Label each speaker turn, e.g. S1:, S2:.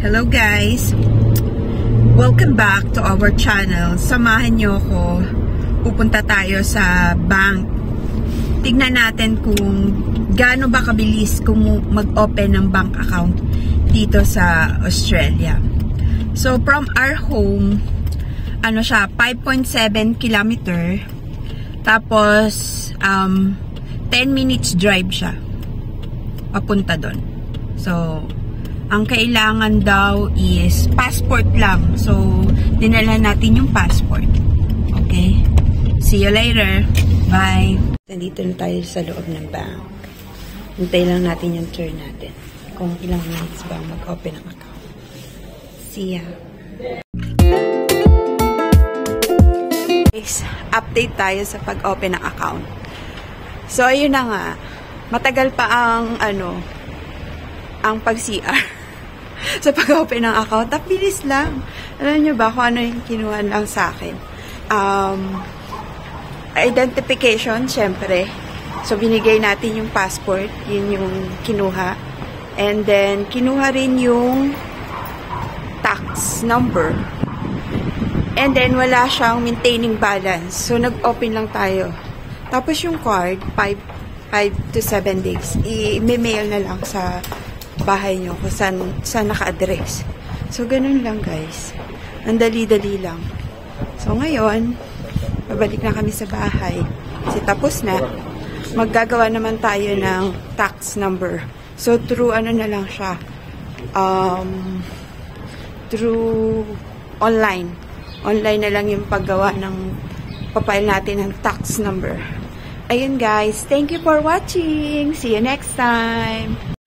S1: Hello guys! Welcome back to our channel. Samahan nyo ako. Pupunta tayo sa bank. Tignan natin kung gaano ba kabilis kung mag-open ng bank account dito sa Australia. So from our home, ano siya, 5.7 kilometer. Tapos 10 minutes drive siya papunta doon. So ang kailangan daw is passport lang. So, dinala natin yung passport. Okay? See you later. Bye. Nandito na tayo sa loob ng bank. Hintay lang natin yung turn natin. Kung ilang minutes ba mag-open ang account. See ya. Guys, update tayo sa pag-open ng account. So, ayun na nga. Matagal pa ang pag-CR. Sa pag-open ng account, bilis lang. Alam nyo ba kung ano yung kinuha lang sa akin? Identification, syempre. So, binigay natin yung passport. Yun yung kinuha. And then, kinuha rin yung tax number. And then, wala siyang maintaining balance. So, nag-open lang tayo. Tapos yung card, 5 to 7 days. I-mail na lang sa bahay nyo kung saan naka-address. So, ganun lang guys. Ang dali-dali lang. So, ngayon, babalik na kami sa bahay. Kasi tapos na, maggagawa naman tayo ng tax number. So, through ano na lang siya, through online. Online na lang yung paggawa ng papile natin ng tax number. Ayun guys, thank you for watching. See you next time.